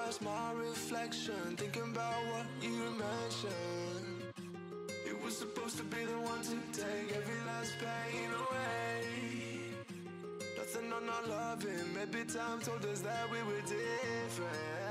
past my reflection, thinking about what you mentioned. It was supposed to be the one to take every last pain away. Nothing on our loving, maybe time told us that we were different.